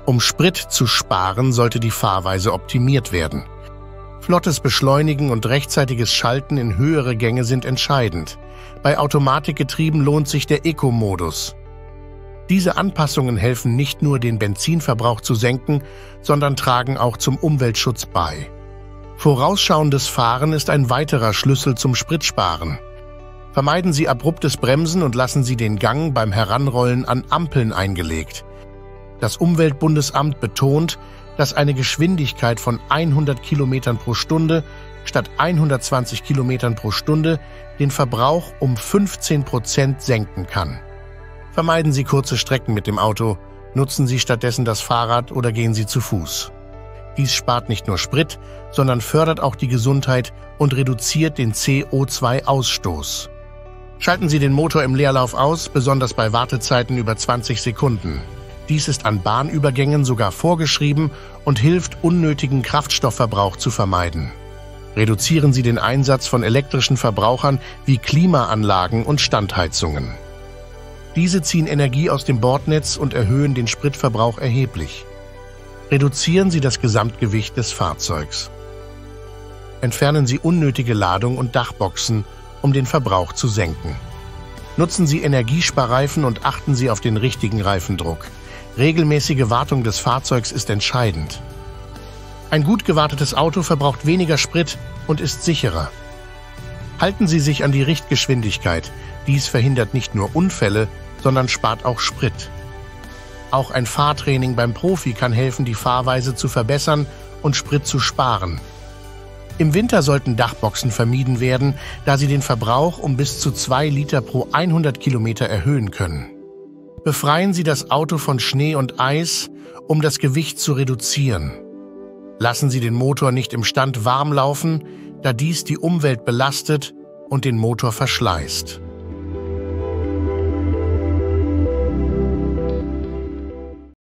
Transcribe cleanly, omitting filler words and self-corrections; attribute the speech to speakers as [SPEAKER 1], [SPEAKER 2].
[SPEAKER 1] Um Sprit zu sparen, sollte die Fahrweise optimiert werden. Flottes Beschleunigen und rechtzeitiges Schalten in höhere Gänge sind entscheidend. Bei Automatikgetrieben lohnt sich der Eco-Modus. Diese Anpassungen helfen nicht nur, den Benzinverbrauch zu senken, sondern tragen auch zum Umweltschutz bei. Vorausschauendes Fahren ist ein weiterer Schlüssel zum Spritsparen. Vermeiden Sie abruptes Bremsen und lassen Sie den Gang beim Heranrollen an Ampeln eingelegt. Das Umweltbundesamt betont, dass eine Geschwindigkeit von 100 km pro Stunde statt 120 km pro Stunde den Verbrauch um 15% senken kann. Vermeiden Sie kurze Strecken mit dem Auto, nutzen Sie stattdessen das Fahrrad oder gehen Sie zu Fuß. Dies spart nicht nur Sprit, sondern fördert auch die Gesundheit und reduziert den CO2-Ausstoß. Schalten Sie den Motor im Leerlauf aus, besonders bei Wartezeiten über 20 Sekunden. Dies ist an Bahnübergängen sogar vorgeschrieben und hilft, unnötigen Kraftstoffverbrauch zu vermeiden. Reduzieren Sie den Einsatz von elektrischen Verbrauchern wie Klimaanlagen und Standheizungen. Diese ziehen Energie aus dem Bordnetz und erhöhen den Spritverbrauch erheblich. Reduzieren Sie das Gesamtgewicht des Fahrzeugs. Entfernen Sie unnötige Ladung und Dachboxen, um den Verbrauch zu senken. Nutzen Sie Energiesparreifen und achten Sie auf den richtigen Reifendruck. Regelmäßige Wartung des Fahrzeugs ist entscheidend. Ein gut gewartetes Auto verbraucht weniger Sprit und ist sicherer. Halten Sie sich an die Richtgeschwindigkeit. Dies verhindert nicht nur Unfälle, sondern spart auch Sprit. Auch ein Fahrtraining beim Profi kann helfen, die Fahrweise zu verbessern und Sprit zu sparen. Im Winter sollten Dachboxen vermieden werden, da sie den Verbrauch um bis zu 2 Liter pro 100 Kilometer erhöhen können. Befreien Sie das Auto von Schnee und Eis, um das Gewicht zu reduzieren. Lassen Sie den Motor nicht im Stand warm laufen, da dies die Umwelt belastet und den Motor verschleißt.